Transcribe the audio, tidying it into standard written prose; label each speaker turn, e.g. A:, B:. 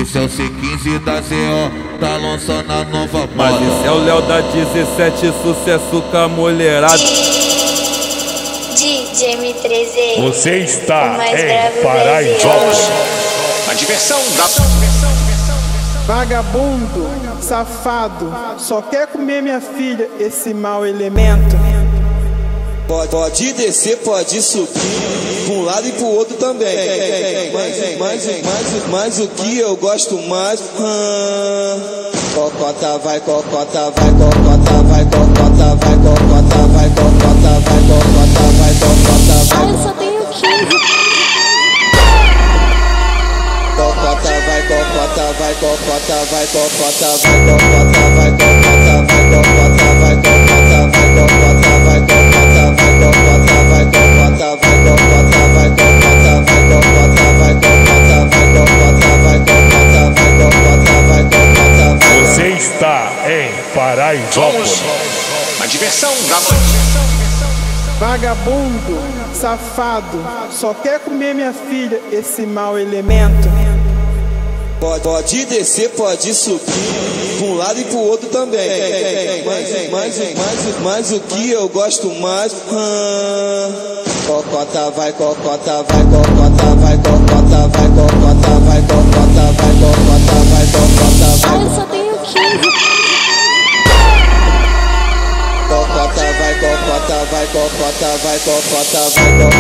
A: Esse é o C15 da ZO, tá lançando a nova moda.
B: Mas esse é o Léo da 17, sucesso com a mulherada.
C: DJ M13.
D: Você está em
E: Paraisópolis. A diversão da...
F: Vagabundo, safado, só quer comer minha filha, esse mau elemento.
G: Pode descer, pode subir, pra um lado e pro outro também. Mas o que eu gosto mais, cocota vai, cocota vai, cocota vai, cocota vai, cocota vai, cocota vai, cocota vai, cocota vai.
C: Ah, eu só tenho 15.
G: Cocota vai, cocota vai, cocota vai, cocota vai, cocota vai, cocota vai, cocota vai, cocota vai, cocota vai, cocota vai, cocota vai, cocota vai, cocota vai, cocota vai, cocota vai, cocota vai, cocota vai, cocota vai, cocota vai, cocota vai.
D: Você está em Paraisópolis.
E: A diversão da noite.
F: Vagabundo, safado, só quer comer minha filha, esse mau elemento.
G: Pode descer, pode subir, pra um lado e pro outro também. Mas o que eu gosto mais, cocota vai, cocota vai, cocota vai, cocota vai, cocota vai, cocota vai, cocota vai, cocota vai.
C: Ah, eu só tenho 15.
G: Cocota vai, cocota vai, cocota vai, cocota vai, cocota vai,